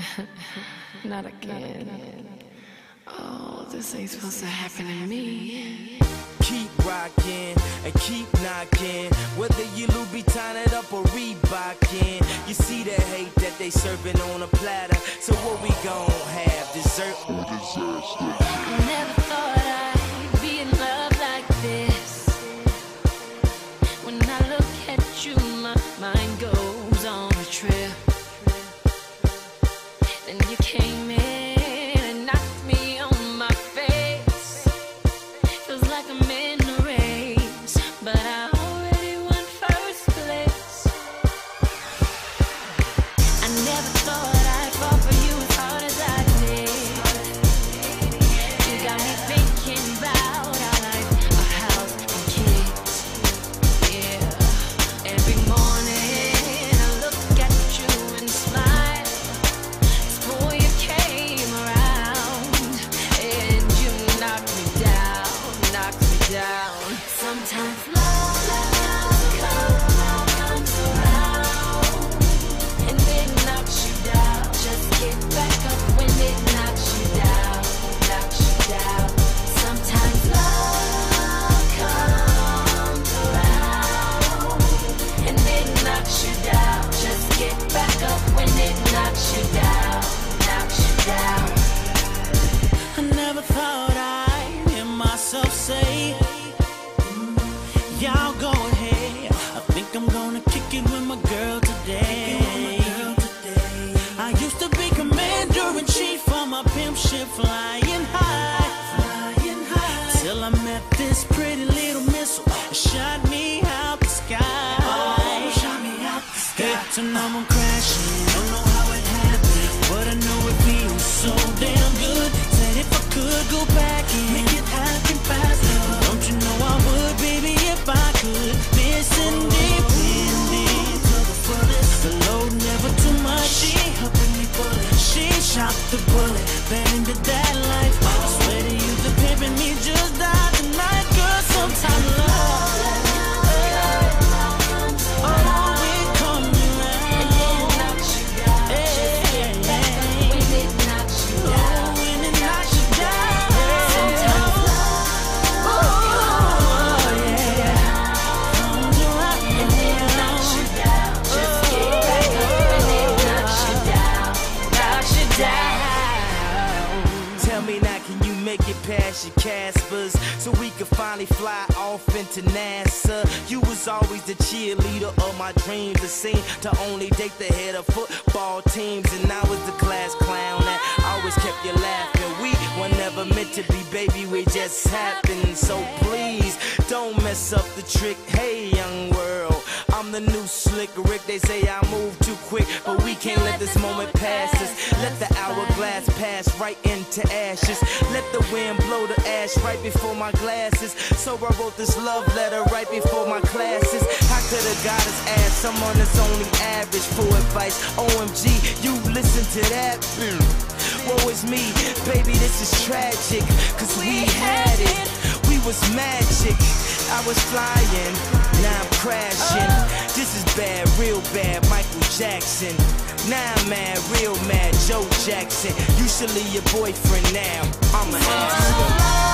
Not again. Oh, this ain't supposed to happen to me. Keep rocking and keep knocking. Whether you Louboutin it up or Reebokin, you see the hate that they serving on a platter. So what we gon' have? Dessert or disaster? I never thought I'd be in love like this. When I look at you, my mind goes on a trip. Then you came in and knocked me on my face. Feels like I'm in a race, but I already won first place. I never thought I'd fall for you as hard as I did. You got me thinking about our life, our house and kids. Yeah, every morning I look at you and smile. Before you came around, and you knocked me down, knocked me down. Sometimes love comes around, and it knocks you down. Just get back up when it knocks you down, knocks you down. Sometimes love comes around, and it knocks you down. Just get back up when it knocks you down, knocks you down. I never thought I'd hear myself say, y'all go ahead. I think I'm gonna kick it with my girl today. I used to be commander-in-chief on my pimp ship, flying high. Till I met this pretty little missile, it shot me out the sky. So now I'm crashing, don't know how it happened, but I know it feels so damn good. Said if I could go back and make it happen faster, don't you know I would, baby, if I could. Listen deep, in to the fullest. The load never too much, she helping me pull it. She shot the bullet, been into that life. I swear to you, the pimpin' me just died tonight, girl. Sometimes love. Past your Caspers, so we could finally fly off into NASA. You was always the cheerleader of my dreams. It seemed to only date the head of football teams, and I was the class clown that always kept you laughing. We were never meant to be, baby, we just happened. So please don't mess up the trick. Hey, young world, I'm the new slick Rick. They say I move too quick, but we can't let this moment pass us. Let the hourglass pass right into ashes. Let the wind blow the ash right before my glasses. So I wrote this love letter right before my classes. How could a goddess ask someone that's only average for advice? OMG, you listen to that? Woe is me, baby, this is tragic, cause we had it, we was magic. I was flying, now I'm crashing. This is bad, real bad, Michael Jackson. Now I'm mad, real mad, Joe Jackson. You should leave your boyfriend now, I'm a hamster.